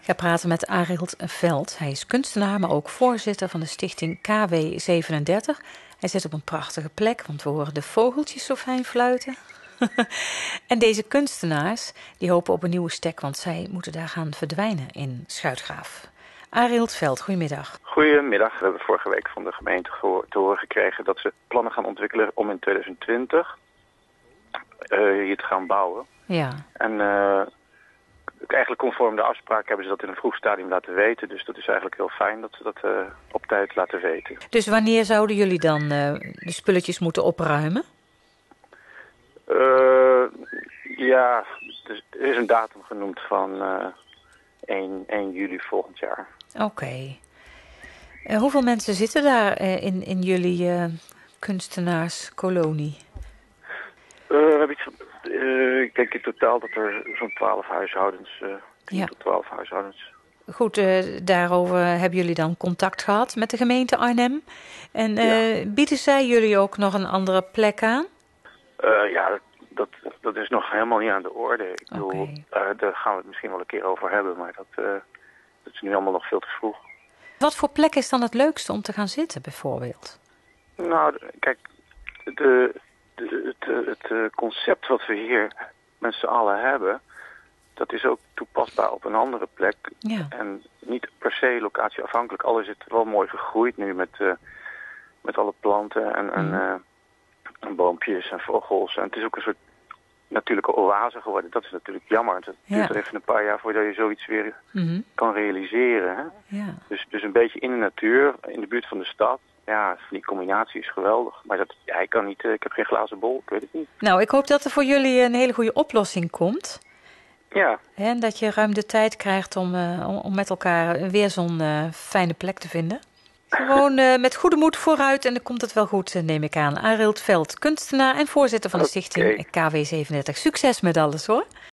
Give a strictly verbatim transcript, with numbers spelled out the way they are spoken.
ga praten met Arild Veld. Hij is kunstenaar, maar ook voorzitter van de stichting K W zevenendertig. Hij zit op een prachtige plek, want we horen de vogeltjes zo fijn fluiten. En deze kunstenaars die hopen op een nieuwe stek, want zij moeten daar gaan verdwijnen in Schuitgraaf. Arild Veld, goedemiddag. Goedemiddag. We hebben vorige week van de gemeente te horen gekregen dat ze plannen gaan ontwikkelen om in twintig twintig uh, hier te gaan bouwen. Ja. En uh, eigenlijk conform de afspraak hebben ze dat in een vroeg stadium laten weten. Dus dat is eigenlijk heel fijn dat ze dat uh, op tijd laten weten. Dus wanneer zouden jullie dan uh, de spulletjes moeten opruimen? Uh, ja, dus er is een datum genoemd van uh, één juli volgend jaar. Oké. Okay. Uh, hoeveel mensen zitten daar uh, in, in jullie uh, kunstenaarskolonie? Uh, we hebben iets, uh, ik denk in totaal dat er zo'n twaalf huishoudens, uh, tien ja. tot twaalf huishoudens. Goed, uh, daarover hebben jullie dan contact gehad met de gemeente Arnhem. En uh, ja. bieden zij jullie ook nog een andere plek aan? Uh, ja, dat, dat, dat is nog helemaal niet aan de orde. Ik bedoel, okay. uh, daar gaan we het misschien wel een keer over hebben, maar dat, uh, dat is nu allemaal nog veel te vroeg. Wat voor plek is dan het leukste om te gaan zitten, bijvoorbeeld? Nou, kijk, de, de, het, het, het concept wat we hier met z'n allen hebben, dat is ook toepasbaar op een andere plek. Ja. En niet per se locatieafhankelijk. Al is het wel mooi gegroeid nu met, uh, met alle planten en, en, uh, en boompjes en vogels. En het is ook een soort natuurlijke oase geworden. Dat is natuurlijk jammer. Het duurt ja. er even een paar jaar voordat je zoiets weer mm-hmm. kan realiseren. Hè? Ja. Dus, dus een beetje in de natuur, in de buurt van de stad. Ja, die combinatie is geweldig. Maar dat, ja, ik kan niet, ik heb geen glazen bol, ik weet het niet. Nou, ik hoop dat er voor jullie een hele goede oplossing komt. Ja. En dat je ruim de tijd krijgt om, uh, om, om met elkaar weer zo'n uh, fijne plek te vinden. Gewoon uh, met goede moed vooruit en dan komt het wel goed, neem ik aan. Arild Veld, kunstenaar en voorzitter van de okay. stichting K W zevenendertig. Succes met alles, hoor.